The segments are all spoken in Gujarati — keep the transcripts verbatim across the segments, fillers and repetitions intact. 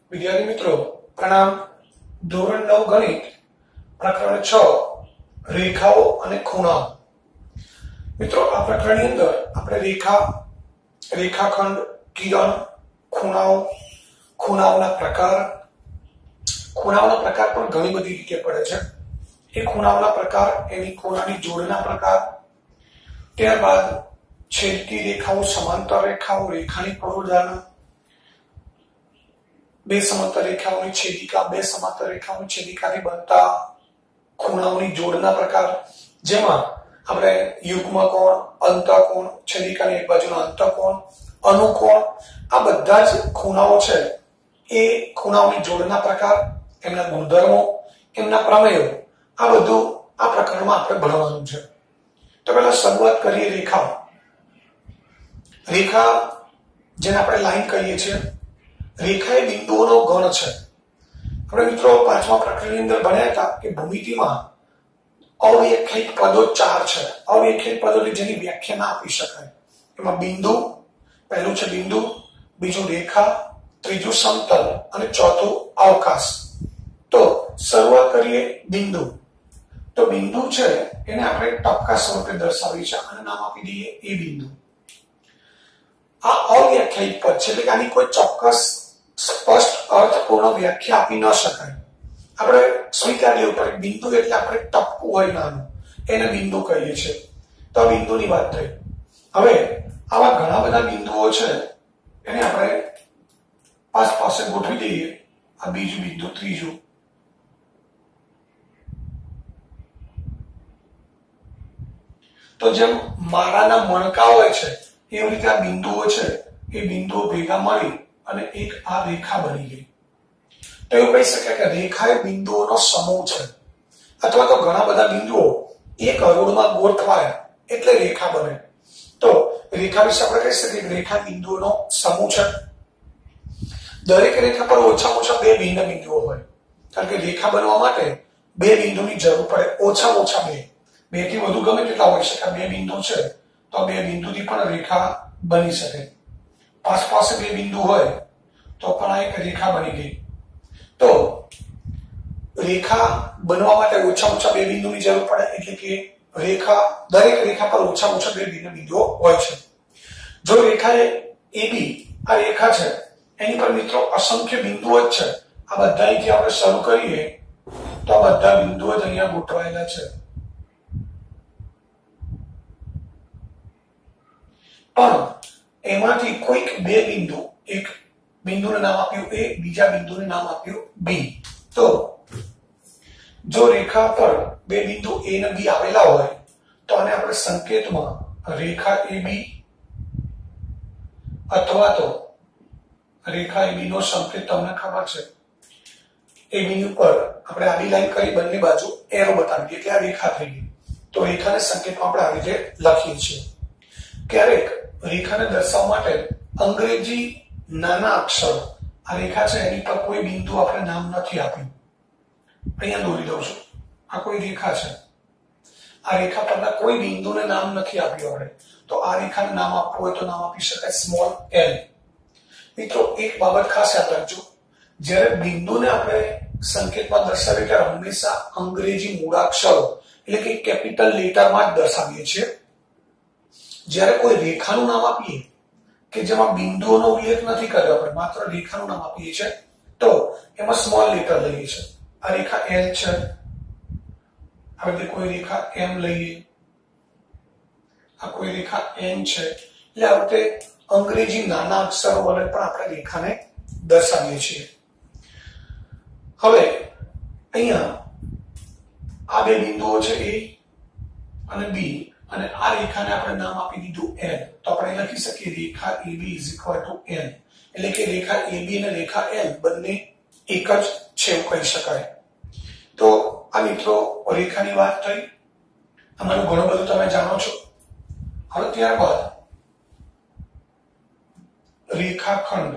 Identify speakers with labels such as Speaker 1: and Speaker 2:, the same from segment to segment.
Speaker 1: विद्यार्थी मित्रों प्रणाम। धोरण नौ गणित प्रकरण छ रेखाओ अने खूणाओ। मित्रों आ प्रकरणनी अंदर આપણે રેખા, રેખાખંડ, કિરણ, ખૂણાઓ, ખૂણાઓના પ્રકાર, ખૂણાઓના પ્રકાર પણ ઘણી બધી રીતે પડે છે। એ ખૂણાઓના પ્રકાર, એની ખૂણાની જોડના પ્રકાર, ત્યારબાદ છેદતી રેખાઓ, સમાંતર રેખાઓ, રેખાની પરોજાના, બે સમાંતર રેખાઓની છેદિકા, બે સમાંતર રેખાઓની છેદિકાથી બનતા ખૂણાઓની જોડના પ્રકાર, જેમાં આપણે યુગ્મ કોણ, અંતઃકોણ, છેદિકાની એક બાજુનો અંતઃકોણ, અનુકોણ, આ બધા જ ખૂણાઓ છે એ ખૂણાઓની જોડના પ્રકાર, એમના ગુણધર્મો, એમના પ્રમેયો, આ બધું આ પ્રકરણમાં આપણે ભણવાનું છે। તો પહેલા શરૂઆત કરીએ રેખા। રેખા જેને આપણે લાઈન કહીએ છીએ, રેખા એ બિંદુઓનો ગણ છે। આપણે મિત્રો પાંચમા પ્રકરણની અંદર ભણ્યા હતા કે ભૂમિતિમાં અવ્યાખ્યાયિત પદો ચાર છે। અવ્યાખ્યાયિત પદો જેની વ્યાખ્યા ના આપી શકાય। એમાં બિંદુ, પહેલું છે બિંદુ, બીજું રેખા, ત્રીજું સમતલ અને ચોથું અવકાશ। તો શરૂઆત કરીએ બિંદુ। તો બિંદુ છે એને આપણે ટપકા સ્વરૂપે દર્શાવી છે અને નામ આપી દઈએ એ બિંદુ। આ અવ્યાખ્યાયિત પદ છે એટલે કે આની કોઈ ચોક્કસ સ્પષ્ટ અર્થપૂર્ણ વ્યાખ્યા આપી ન શકાય। આપણે સ્વીકારી લેવું પડે બિંદુ એટલે આપણે ટપકું હોય નાનું, એને બિંદુ કહીએ છીએ। તો આ બિંદુની વાત થઈ। હવે આવા ઘણા બધા બિંદુઓ છે એને આપણે પાસ પાસે ગોઠવી દઈએ। આ બીજું બિંદુ, ત્રીજું, તો જેમ મારાના મણકા હોય છે એવી રીતે આ બિંદુઓ છે એ બિંદુઓ ભેગા મળી અને એક આ રેખા બની ગઈ। તો એવું કહી શકાય કે રેખા એ બિંદુઓનો સમૂહ છે, અથવા તો ઘણા બધા બિંદુઓ એક હરોળમાં ગોઠવાય એટલે રેખા બને। તો રેખા વિશે આપણે કહી શકીએ કે રેખા બિંદુઓનો સમૂહ છે। દરેક રેખા પર ઓછામાં ઓછા બે ભિન્ન બિંદુઓ હોય, કારણ કે રેખા બનવા માટે બે બિંદુની જરૂર પડે, ઓછામાં ઓછા બે, બે થી વધુ ગમે તેટલા હોઈ શકે। બે બિંદુ છે તો બે બિંદુથી પણ રેખા બની શકે। પાસ પાસે બે બિંદુ હોય તો પણ આ એક રેખા બની ગઈ। તો રેખા બનવા માટે ઓછામાં ઓછા બે બિંદુની જરૂર પડે, એટલે કે રેખા, દરેક રેખા પર ઓછામાં ઓછા બે ભિન્ન બિંદુઓ હોય છે। જો રેખા એ બી આ રેખા છે એની પર મિત્રો અસંખ્ય બિંદુઓ જ છે। આ બધાથી આપણે શરૂ કરીએ તો આ બધા બિંદુઓ જ અહીંયા ગોઠવાયેલા છે, પણ એમાંથી કોઈક બે બિંદુ, એક બિંદુનું નામ આપ્યું એ, બીજા બિંદુનું નામ આપ્યું બી। તો જો રેખા પર બે બિંદુ એ અને બી આવેલા હોય તો આને આપણે સંકેતમાં રેખા એ બી અથવા તો રેખા એ બી નો સંકેત તમને ખબર છે, એ બિંદુ પર આપણે આડી લાઈન કરી બંને બાજુ એરો બતાવી દઈએ એટલે આ રેખા થઈ ગઈ। તો રેખાને સંકેતમાં આપણે આવી રીતે લખીએ છીએ। ક્યારેક રેખાને દર્શાવવા માટે અંગ્રેજી નાના અક્ષરો, આ રેખા છે એની પર કોઈ બિંદુ આપણે નામ નથી આપ્યું, અહીંયા દોરી દઉં છું, આ કોઈ રેખા છે, આ રેખા પરના કોઈ બિંદુને નામ નથી આપ્યું આપણે, તો આ રેખાને નામ આપવું હોય તો નામ આપી શકાય સ્મોલ એલ। મિત્રો એક બાબત ખાસ યાદ રાખજો, જ્યારે બિંદુને આપણે સંકેતમાં દર્શાવીએ ત્યારે હંમેશા અંગ્રેજી મૂળાક્ષરો એટલે કે કેપિટલ લેટરમાં જ દર્શાવીએ છીએ। જ્યારે કોઈ રેખાનું નામ આપીએ કે જેમાં બિંદુઓનો ઉલ્લેખ નથી કર્યો, આપણે માત્ર રેખાનું નામ આપીએ છીએ, તો એમાં સ્મોલ લેટર લઈએ છીએ। આ રેખા એલ છે, હવે કોઈ રેખા એમ લઈએ, આ કોઈ રેખા એન છે, એટલે આ વખતે અંગ્રેજી નાના અક્ષરો વડે પણ આપણે રેખાને દર્શાવીએ છીએ। હવે અહીંયા આ બે બિંદુઓ છે એ અને બી, અને આ રેખાને આપણે નામ આપી દીધું એલ, તો આપણે લખી શકીએ રેખા AB is equal to L, એટલે કે રેખા એબી અને રેખા એલ બંને એક જ છે એવું કહી શકાય। તો આ મિત્રો રેખાની વાત થઈ, આમાંનું ઘણું બધું તમે જાણો છો। હવે ત્યારબાદ રેખાખંડ।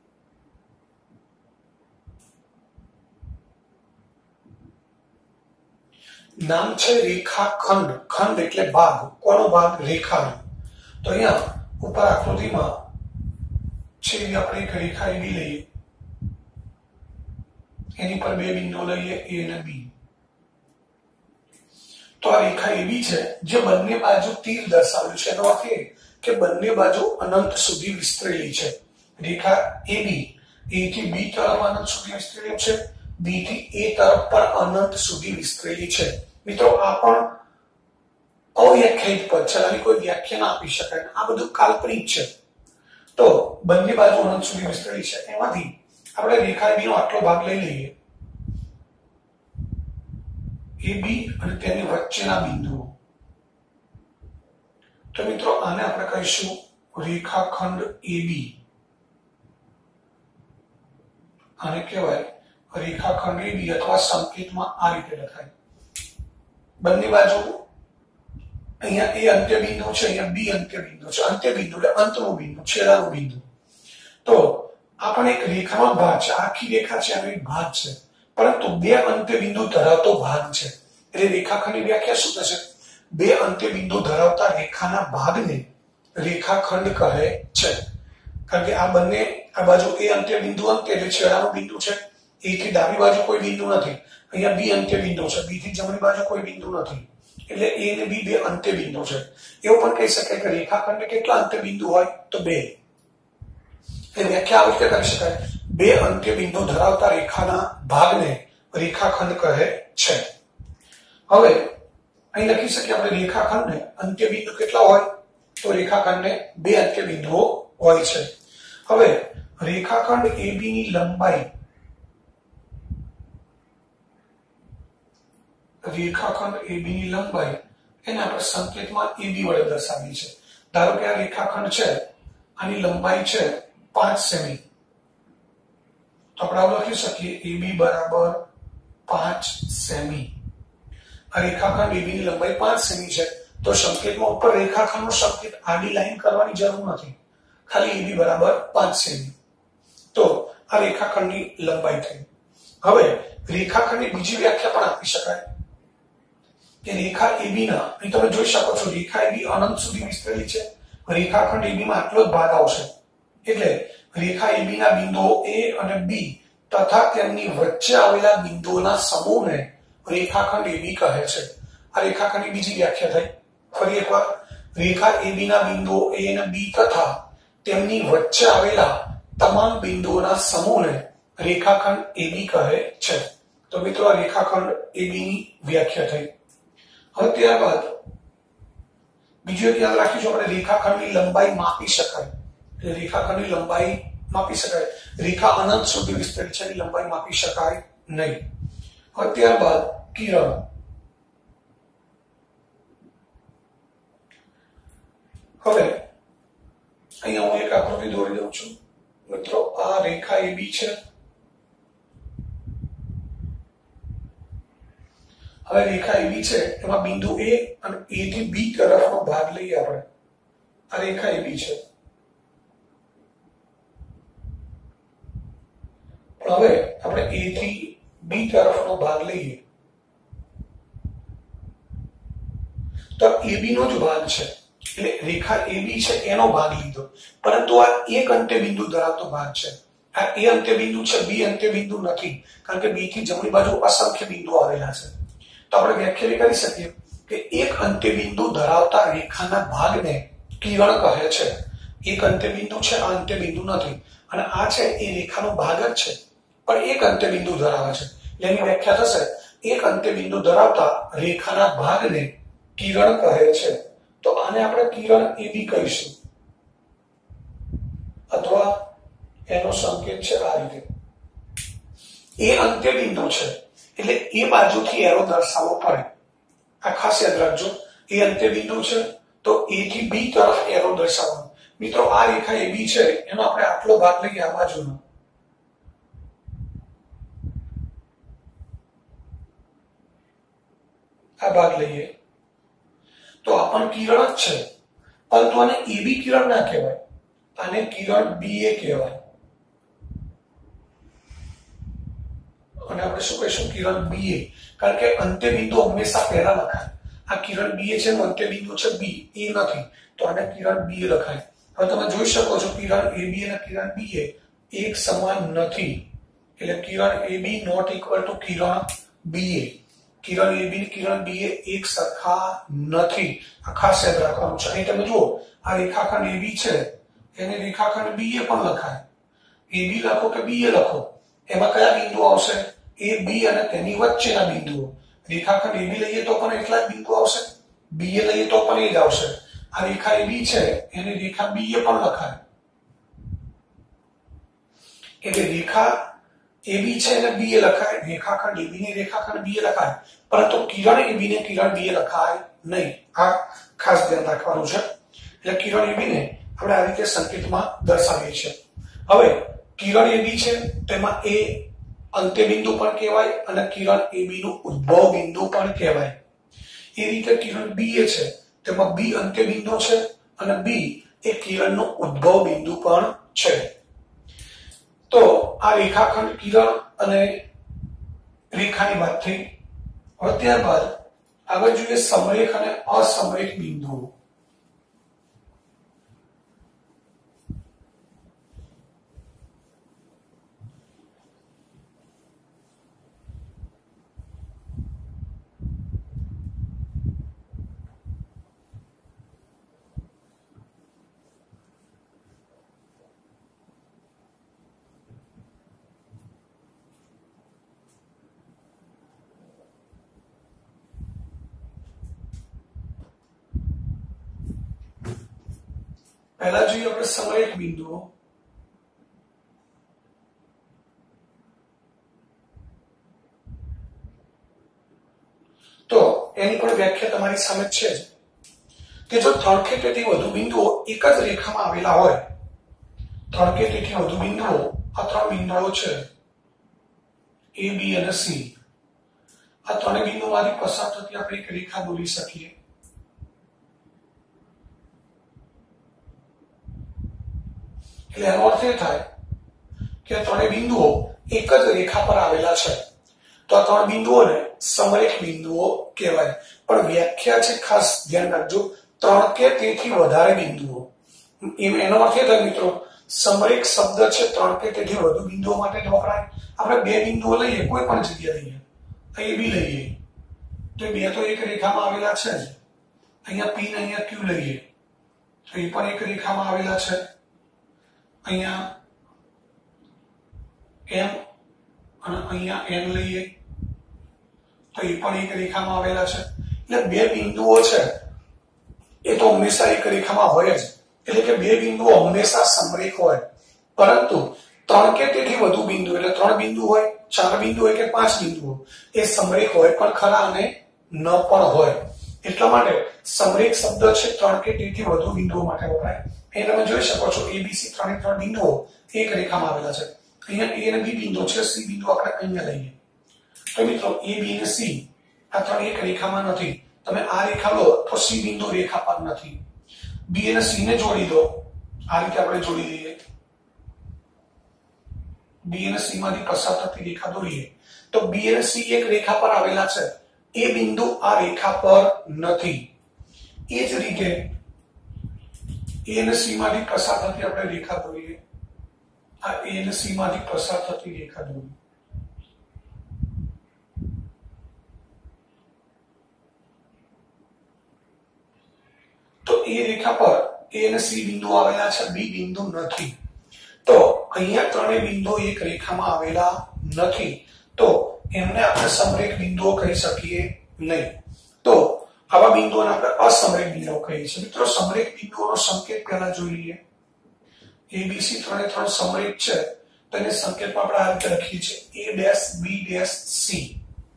Speaker 1: નામ છે રેખાખંડ, ખંડ એટલે ભાગ, કોનો ભાગ? રેખાનો। તો અહીંયા ઉપર આકૃતિમાં છે આપણે એક રેખા એબી લઈએ, એની પર બે બિંદુઓ લઈએ એ અને બી. તો આ રેખા એબી છે જે બંને બાજુ તીર દર્શાવ્યું છે, એનો અર્થ એ કે બંને બાજુ અનંત સુધી વિસ્તરેલી છે. રેખા એબી એ થી બી તરફ અનંત સુધી વિસ્તરેલી છે, બી થી એ તરફ પણ અનંત સુધી વિસ્તરેલી છે. મિત્રો આ પણ અવ્યાખ્યાયિત પદ છે, આની કોઈ વ્યાખ્યા ના આપી શકાય. આ બધું કાલ્પનિક છે. તો બંને બાજુ અનંત સુધી વિસ્તરેલી છે, એમાંથી આપણે રેખા એબી નો આટલો ભાગ લઈ લઈએ, એબી અને તેની વચ્ચેના બિંદુઓ. તો મિત્રો આને આપણે કહીશું રેખાખંડ એબી. આને કહેવાય રેખાખંડ એબી અથવા સંકેતમાં આ રીતે લખાય. બંને બાજુ અહીંયા એ અંત્ય બિંદુ છે, અહીંયા બી અંત્ય બિંદુ છે. અંત્ય બિંદુ એટલે અંતનું બિંદુ, છેડાનું બિંદુ. તો આ પણ એક રેખાનો ભાગ છે, આખી રેખા છે એનો એક ભાગ છે, પરંતુ બે અંત્ય બિંદુ ધરાવતો ભાગ છે. એટલે રેખાખંડની વ્યાખ્યા શું થશે? બે અંત્ય બિંદુ ધરાવતા રેખાના ભાગને રેખાખંડ કહે છે. કારણ કે આ બંને આ બાજુ એ અંત્ય બિંદુ અંત્ય એટલે છેડાનું બિંદુ છે, એ થી ડાબી બાજુ કોઈ બિંદુ નથી. અહીંયા બી અંત્ય બિંદુ છે, બી થી જમણી બાજુ કોઈ બિંદુ નથી, એટલે એ ને બી બે અંત્ય બિંદુ છે. એવું પણ કહી શકાય કે રેખાખંડે કેટલા અંત્ય બિંદુ હોય? તો બે. એટલે વ્યાખ્યા આ રીતે કરી શકાય, બે અંત્ય બિંદુ ધરાવતા રેખાના ભાગને રેખાખંડ કહે છે. હવે અહીં લખી શકીએ આપણે રેખાખંડને અંત્ય બિંદુ કેટલા હોય? તો રેખાખંડને બે અંત્ય બિંદુઓ હોય છે. હવે રેખાખંડ એબી ની લંબાઈ રેખાખંડ એબી ની લંબાઈ એને આપણે સંકેતમાં એબી વડે દર્શાવી છે. ધારો કે આ રેખાખંડ છે, આની લંબાઈ છે પાંચ સેમી. તો આપણે લખી શકીએ એબી બરાબર પાંચ સેમી. આ રેખાખંડ એબી ની લંબાઈ પાંચ સેમી છે. તો સંકેતમાં ઉપર રેખાખંડનો સંકેત આડી લાઈન કરવાની જરૂર નથી, ખાલી એબી બરાબર પાંચ સેમી. તો આ રેખાખંડની લંબાઈ થઈ. હવે રેખાખંડની બીજી વ્યાખ્યા પણ આપી શકાય કે રેખા એબી ના, અહીં તમે જોઈ શકો છો રેખા એબી અનંત સુધી વિસ્તરેલી છે, રેખાખંડ એબી માં આટલો જ ભાગ આવશે. એટલે રેખા એબી ના બિંદુઓ એ અને બી તથા તેમની વચ્ચે આવેલા બિંદુઓના સમૂહને રેખાખંડ એબી કહે છે. આ રેખાખંડની બીજી વ્યાખ્યા થઈ. ફરી એકવાર, રેખા એબી ના બિંદુઓ એ અને બી તથા તેમની વચ્ચે આવેલા તમામ બિંદુઓના સમૂહને રેખાખંડ એબી કહે છે. તો મિત્રો આ રેખાખંડ એબી ની વ્યાખ્યા થઈ. હવે ત્યારબાદ બીજું એક યાદ રાખીશું આપણે, રેખાખંડની લંબાઈ માપી શકાય. એટલે રેખાખંડની લંબાઈ માપી શકાય. રેખા અનંત સુધી વિસ્તરેલી છે, એની લંબાઈ માપી શકાય નહીં. હવે ત્યારબાદ કિરણ. હવે અહીંયા હું એક આકૃતિ દોરી દઉં છું. મિત્રો આ રેખા એબી છે. હવે રેખા એબી છે, એમાં બિંદુ એ અને એ થી બી તરફનો ભાગ લઈએ આપણે. આ રેખા એબી છે. પણ હવે આપણે એ થી બી તરફનો ભાગ લઈએ તો એબી નો જ ભાગ છે. એટલે રેખા એબી છે એનો ભાગ લીધો, પરંતુ આ એક અંત્ય બિંદુ ધરાવતો ભાગ છે. આ એ અંત્ય બિંદુ છે, બી અંત્ય બિંદુ નથી, કારણ કે બી થી જમણી બાજુ અસંખ્ય બિંદુ આવેલા છે. તો આપણે વ્યાખ્યા કરી શકીએ કે એક અંત્ય બિંદુ ધરાવતા રેખાના ભાગને કિરણ કહે છે. એક અંત્ય બિંદુ છે, આ અંત્ય બિંદુ નથી, અને આ છે એ રેખાનો ભાગ જ છે, પણ એક અંત્ય બિંદુ ધરાવે છે. એની વ્યાખ્યા થશે એક અંત્ય બિંદુ ધરાવતા રેખાના ભાગને કિરણ કહે છે. તો આને આપણે કિરણ એબી કહીશું, અથવા એનો સંકેત છે આ રીતે. એ અંત્ય બિંદુ છે એટલે એ બાજુથી એરો દર્શાવવો પડે. આ ખાસ યાદ રાખજો, એ અંત્ય બિંદુ છે તો એ થી બી તરફ એરો દર્શાવવાનો. મિત્રો આ રેખા એબી છે, એનો આપણે આટલો ભાગ લઈએ આ બાજુનો. આ ભાગ લઈએ તો આ પણ કિરણ જ છે, પરંતુ આને એબી કિરણ ના કહેવાય, આને કિરણ બી એ કહેવાય. અને આપણે શું કહીશું? કિરણ બી એ, કારણ કે અંત્ય બિંદુ હંમેશા પહેલા લખાય. આ કિરણ બી એ છે, અંત્ય બિંદુ છે બી, એ નથી, તો આને કિરણ બી એ લખાય. હવે તમે જોઈ શકો છો કિરણ એબી અને કિરણ બી એ એક સમાન નથી. એટલે કિરણ A B not equal to કિરણ બી એ. કિરણ એ બી ને કિરણ બી એ એક સરખા નથી. આ ખાસ યાદ રાખવાનું છે. અહીં તમે જુઓ આ રેખાખંડ એ બી છે, એને રેખાખંડ બી એ પણ લખાય. એ બી લખો કે બી એ લખો, એમાં કયા બિંદુ આવશે? એ બી અને તેની વચ્ચેના બિંદુઓ. રેખાખંડ એ બી લઈએ તો પણ એટલા જ બિંદુ આવશે, બી એ લઈએ તો પણ એ જ આવશે. આ રેખા એ બી છે, એને રેખા બી એ પણ લખાય. એટલે રેખા એ બી છે અને બી એ લખાય, રેખાખંડ એ બી ને રેખાખંડ બી એ લખાય, પરંતુ કિરણ એ બી ને કિરણ બી એ લખાય નહીં. આ ખાસ ધ્યાન રાખવાનું છે. એટલે કિરણ એ બી ને આપણે આ રીતે સંકેતમાં દર્શાવીએ છીએ. હવે કિરણ એ બી છે તેમાં એ અંત્ય બિંદુ પણ કહેવાય અને કિરણ એ બી નું ઉદ્ભવ બિંદુ પણ કહેવાય. એ રીતે કિરણ બી એ છે તેમાં બી અંત્ય બિંદુ છે અને બી એ કિરણનું ઉદ્ભવ બિંદુ પણ છે. તો આ રેખાખંડ કિરણ અને રેખાની વાત થઈ. હવે ત્યારબાદ આગળ જોઈએ સમરેખ અને અસમરેખ બિંદુઓ. પહેલા જોઈએ આપણે સમરેખ બિંદુઓ. તો એની પણ વ્યાખ્યા તમારી સામે છે જ કે જો ત્રણ કે તેથી વધુ બિંદુઓ એક જ રેખામાં આવેલા હોય, ત્રણ કે તેથી વધુ બિંદુઓ, આ ત્રણ બિંદુઓ છે એ બી અને સી, આ ત્રણેય બિંદુઓમાંથી પસાર થતી આપણે એક રેખા દોરી શકીએ. એટલે એનો અર્થ એ થાય કે ત્રણેય બિંદુઓ એક જ રેખા પર આવેલા છે, તો આ ત્રણ બિંદુઓને સમરેખ બિંદુઓ કહેવાય. પણ વ્યાખ્યા છે, ખાસ ધ્યાન રાખજો, ત્રણ કે તેથી વધારે બિંદુઓ. એનો અર્થ એ થાય મિત્રો, સમરેખ શબ્દ છે ત્રણ કે તેથી વધુ બિંદુઓ માટે જ વપરાય. આપણે બે બિંદુઓ લઈએ, કોઈ પણ જગ્યા લઈએ, અહીં બી લઈએ તો બે તો એક રેખામાં આવેલા છે જ. અહીંયા પી ને અહીંયા ક્યુ લઈએ તો એ પણ એક રેખામાં આવેલા છે. અહીંયા એમ અને અહીંયા એન લઈએ તો એ પણ એક રેખામાં આવેલા છે. એટલે બે બિંદુઓ છે એ તો હંમેશા એક રેખામાં હોય જ. એટલે કે બે બિંદુઓ હંમેશા સમરેખ હોય. પરંતુ ત્રણ કે તેથી વધુ બિંદુ, એટલે ત્રણ બિંદુ હોય, ચાર બિંદુ હોય કે પાંચ બિંદુઓ, એ સમરેખ હોય પણ ખરા અને ન પણ હોય. એટલા માટે સમરેખ શબ્દ છે ત્રણ કે તેથી વધુ બિંદુઓ માટે વપરાય. એ તમે જોઈ શકો છો એબીસી ત્રણે ત્રણ બિંદુઓ એક રેખામાં આવેલા છે. અહીંયા એ અને બી બિંદુ છે, સી બિંદુ આપણે અહીંયા લઈએ તો મિત્રો એ બી અને સી આ ત્રણ એક રેખામાં નથી. તમે આ રેખા લો તો સી બિંદુ રેખા પર નથી. બી અને સી ને જોડી દો, આ રીતે આપણે જોડી દઈએ. બી અને સી માંથી પસાર થતી રેખા દોરીએ તો બી અને સી એક રેખા પર આવેલા છે, એ બિંદુ આ રેખા પર નથી. એ જ રીતે એ અને સી માંથી પસાર થતી આપણે રેખા દોરીએ, આ એ અને સી માંથી પસાર થતી રેખા દોરીએ. તો એ રેખા પર એ અને સી બિંદુ આવેલા છે, બી બિંદુ નથી. તો અહીંયા ત્રણેય બિંદુઓ એક રેખામાં આવેલા નથી, તો એમને આપણે સમરેખ બિંદુઓ કહી શકીએ નહીં. તો આવા બિંદુઓને આપણે અસમરેખ બિંદુઓ કહીએ છીએ. મિત્રો સમરેખ બિંદુઓનો સંકેત પહેલા જોઈ લઈએ. એબીસી ત્રણે ત્રણ સમરેખ છે તો એને સંકેતમાં આપણે આ રીતે લખીએ છીએ A dash B dash C.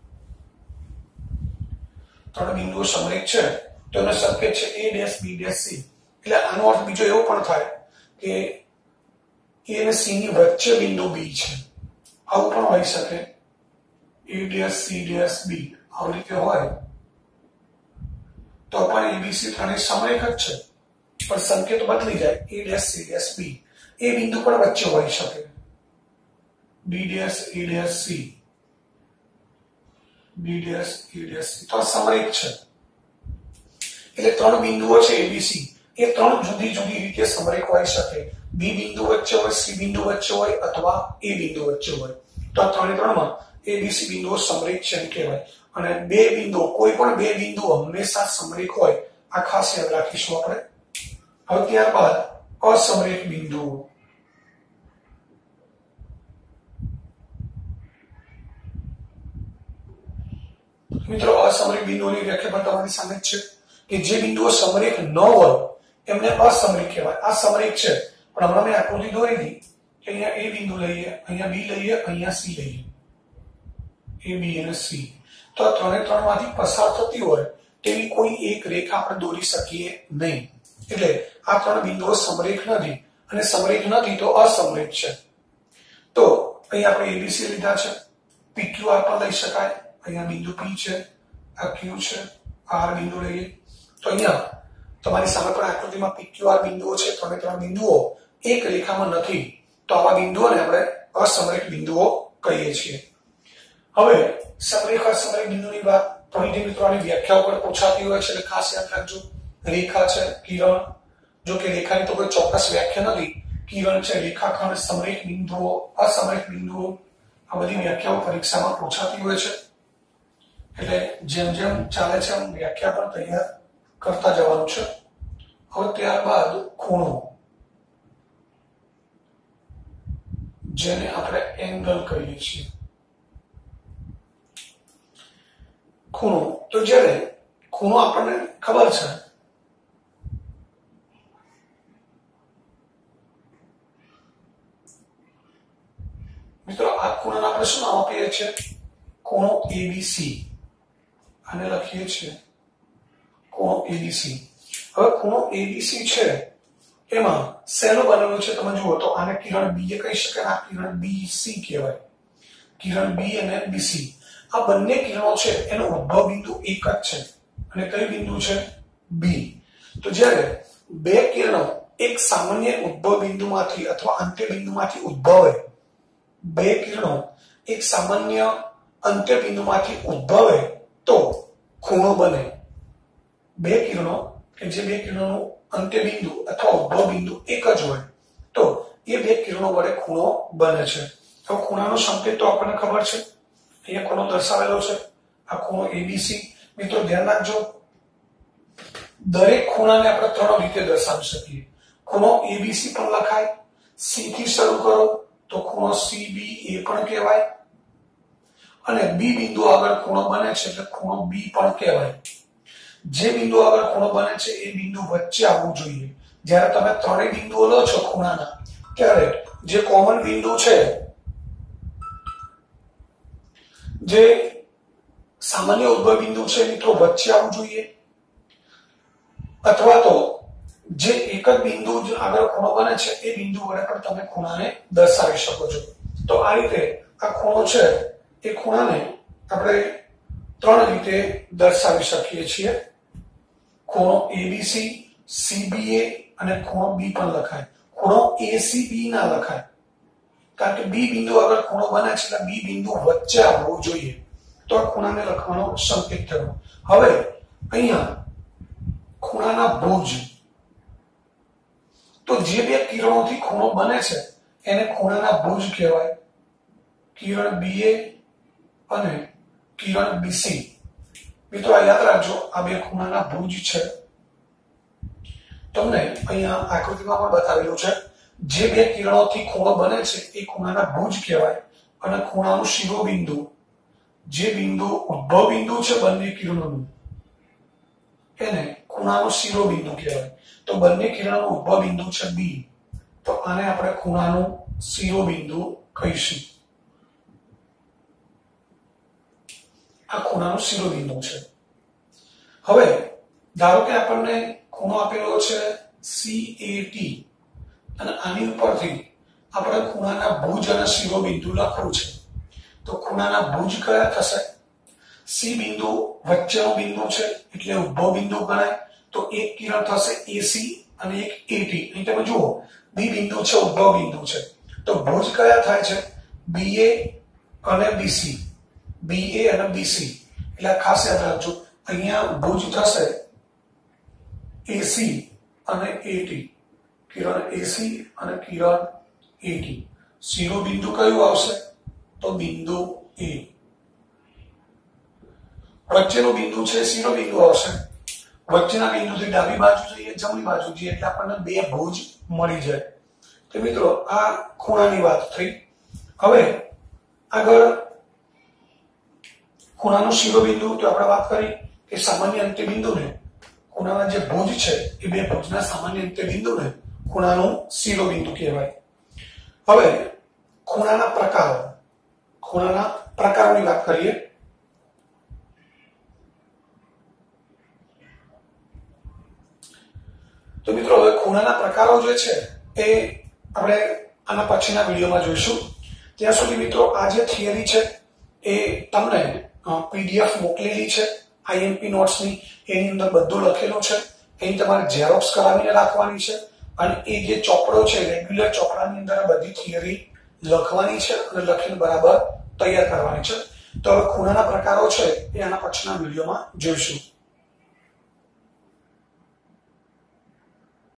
Speaker 1: ત્રણ બિંદુઓ સમરેખ છે તો એનો સંકેત છે A dash B dash C. એટલે આનો અર્થ બીજો એવો પણ થાય કે એ અને સી ની વચ્ચે બિંદુ બી છે, આવું પણ હોઈ શકે. A dash C dash B આવી રીતે હોય તો પણ એબીસી ત્રણે સમરેખ જ છે, પણ સંકેત બદલી જાય. A dash C dash B A બિંદુ પણ વચ્ચે હોઈ શકે. B dash A dash C, B dash A dash C તો સમરેખ છે. એટલે ત્રણ બિંદુઓ છે એબીસી, એ ત્રણ જુદી જુદી રીતે સમરેખ હોઈ શકે. બી બિંદુ વચ્ચે હોય, સી બિંદુ વચ્ચે હોય અથવા એ બિંદુ વચ્ચે હોય. તો આ ત્રણે ત્રણમાં એબીસી બિંદુઓ સમરેખ છે એમ કહેવાય. અને બે બિંદુઓ, કોઈ પણ બે બિંદુઓ હંમેશા સમરેખ હોય, આ ખાસ યાદ રાખીશું આપણે. હવે ત્યારબાદ અસમરેખ બિંદુઓ. મિત્રો, અસમરેખ બિંદુઓની વ્યાખ્યા પણ તમારી સામે જ છે કે જે બિંદુઓ સમરેખ ન હોય એમને અસમરેખ કહેવાય. આ સમરેખ છે, પણ હમણાં મેં આકૃતિ દોરી હતી કે અહીંયા એ બિંદુ લઈએ, અહીંયા બી લઈએ, અહીંયા સી લઈએ, એ બી અને સી. તો આ ત્રણે ત્રણમાંથી પસાર થતી હોય તેવી કોઈ એક રેખા આપણે દોરી શકીએ નહીં. એટલે આ ત્રણ બિંદુઓ સમરેખ નથી, અને સમરેખ નથી તો અસમરેખ છે. તો અહીંયા આપણે એબીસી લીધા છે, પીક્યુઆર પણ લઈ શકાય. અહીંયા બિંદુ પી છે, આ ક્યુ છે, આર બિંદુ લઈએ. તો અહીંયા તમારી સામે પણ આકૃતિમાં પીક્યુઆર બિંદુઓ છે. ત્રણે ત્રણ બિંદુઓ એક રેખામાં નથી, તો આવા બિંદુઓને આપણે અસમરેખ બિંદુઓ કહીએ છીએ. હવે સમરેખ અસમરેખ બિંદુની વાત થોડી મિત્રોની વ્યાખ્યાઓ પર પૂછાતી હોય છે, એટલે ખાસ યાદ રાખજો. રેખા છે, કિરણ, જો કે રેખાની તો કોઈ ચોક્કસ વ્યાખ્યા નથી. કિરણ છે, રેખાખંડ, સમરેખ બિંદુઓ, અસમરેખ બિંદુઓ, આ બધી વ્યાખ્યાઓ પરીક્ષામાં પૂછાતી હોય છે. એટલે જેમ જેમ ચાલે છે એમ વ્યાખ્યા પણ તૈયાર કરતા જવાનું છે. હવે ત્યારબાદ ખૂણો, જેને આપણે એંગલ કહીએ છીએ. ખૂણો, તો જ્યારે ખૂણો આપણને ખબર છે મિત્રો, આ ખૂણાને આપણે શું નામ આપીએ છીએ? ખૂણો એબીસી. આને લખીએ છીએ ખૂણો એબીસી. હવે ખૂણો એબીસી છે એમાં શેનો બનેલો છે તમે જુઓ તો આને કિરણ બી એ કહી શકાય, આ કિરણ બીસી કહેવાય. કિરણ બી અને બીસી, આ બંને કિરણો છે એનો ઉદ્ભવ બિંદુ એક જ છે, અને કઈ બિંદુ છે? બી. તો જ્યારે બે કિરણો એક સામાન્ય ઉદ્ભવ બિંદુમાંથી અથવા અંત્ય બિંદુમાંથી ઉદ્ભવે, બે કિરણો એક સામાન્ય અંત્ય બિંદુમાંથી ઉદ્ભવે તો ખૂણો બને. બે કિરણો કે જે બે કિરણોનું અંત્ય બિંદુ અથવા ઉદ્ભવ બિંદુ એક જ હોય તો એ બે કિરણો વડે ખૂણો બને છે. તો ખૂણાનો સંકેત તો આપણને ખબર છે, અહીંયા ખૂણો દર્શાવેલો છે, આ ખૂણો એબીસી. મિત્રો ધ્યાન રાખજો, દરેક ખૂણાને આપણે ત્રણ રીતે દર્શાવી શકીએ. ખૂણો એબીસી પણ લખાય, સી થી શરૂ કરો તો ખૂણો સીબી એ પણ કહેવાય, અને બી બિંદુ આગળ ખૂણો બને છે એટલે ખૂણો બી પણ કહેવાય. જે બિંદુ આગળ ખૂણો બને છે એ બિંદુ વચ્ચે આવવું જોઈએ. જ્યારે તમે ત્રણેય બિંદુઓ લો છો ખૂણાના, ત્યારે જે કોમન બિંદુ છે, જે સામાન્ય ઉદ્ભવ બિંદુ છે મિત્રો વચ્ચે આવવું જોઈએ, અથવા તો જે એક જ બિંદુ આગળ ખૂણો બને છે એ બિંદુ વડે પણ તમે ખૂણાને દર્શાવી શકો છો. તો આ રીતે આ ખૂણો છે એ ખૂણાને આપણે ત્રણ રીતે દર્શાવી શકીએ છીએ. ખૂણો એબીસી, સીબીએ અને ખૂણો બી પણ લખાય. ખૂણો એસીબી ના લખાય, કારણ કે બી બિંદુ આગળ ખૂણો બને છે એટલે બી બિંદુ વચ્ચે આવવું જોઈએ. તો આ ખૂણાને લખવાનો સંકેત થયો. હવે અહીંયા ખૂણાના ભુજ, તો જે બે કિરણોથી ખૂણો બને છે એને ખૂણાના ભુજ કહેવાય. કિરણ બીએ અને કિરણ બીસી. મિત્રો આ યાદ રાખજો, આ બે ખૂણાના ભુજ છે. તમને અહીંયા આકૃતિમાં પણ બતાવેલું છે, જે બે કિરણોથી ખૂણો બને છે એ ખૂણાના ભુજ કહેવાય. અને ખૂણાનું શિરોબિંદુ, જે બિંદુ ઉદ્ભવ બિંદુ છે બંને કિરણોનું, એને ખૂણાનું શિરોબિંદુ કહેવાય. તો બંને કિરણોનું ઉદ્ભવ બિંદુ છે બી, તો આને આપણે ખૂણાનું શિરોબિંદુ કહીશું. આ ખૂણાનું શિરોબિંદુ છે. હવે ધારો કે આપણને ખૂણો આપેલો છે સી એ ટી, અને આની ઉપરથી આપણે ખૂણાના ભુજ અને શિરોબિંદુ લખવું છે. તો ખૂણાના ભુજ કયા થશે? સી બિંદુ વચ્ચેનો બિંદુ છે એટલે ઉદ્ભવ બિંદુ ગણાય. તો એક કિરણ થશે એસી અને એક એટી. અહીં તમે જુઓ બી બિંદુ છે, ઉદ્ભવ બિંદુ છે. તો ભુજ કયા થાય છે? બીએ અને બીસી. બીએ અને બીસી. એટલે ખાસ યાદ રાખજો, અહીંયા ભુજ થશે એસી અને એટી. કિરણ એસી અને કિરણ એટી. શિરોબિંદુ કયું આવશે? તો બિંદુ એ. વચ્ચેનું બિંદુ છે શિરોબિંદુ આવશે. વચ્ચેના બિંદુથી ડાબી બાજુ જઈએ જમણી બાજુ જઈએ એટલે આપણને બે ભુજ મળી જાય. તો મિત્રો આ ખૂણાની વાત થઈ. હવે આગળ ખૂણાનું શિરોબિંદુ તો આપણે વાત કરી કે સામાન્ય અંત્ય બિંદુને ખૂણાના જે ભુજ છે એ બે ભુજના સામાન્ય અંત્ય બિંદુને ખૂણાનું શિરોબિંદુ કહેવાય. હવે ખૂણાના પ્રકારો ખૂણાના પ્રકારોની વાત કરીએ. તો મિત્રો હવે ખૂણાના પ્રકારો જે છે એ આપણે આના પછીના વિડીયોમાં જોઈશું. ત્યાં સુધી મિત્રો આ જે થિયરી છે એ તમને પીડીએફ મોકલેલી છે આઈએમપી નોટ્સની. એની અંદર બધું લખેલું છે. એની તમારે ઝેરોક્સ કરાવીને રાખવાની છે અને એ જે ચોપડો છે રેગ્યુલર ચોપડાની અંદર બધી થિયરી લખવાની છે અને લખીને બરાબર તૈયાર કરવાની છે. તો હવે ખૂણાના પ્રકારો છે એ આના પછીના વિડીયોમાં જોઈશું.